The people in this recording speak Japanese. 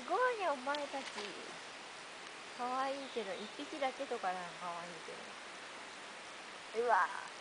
ごいね、お前たち。かわいいけど、一匹だけとかならかわいいけど。うわー。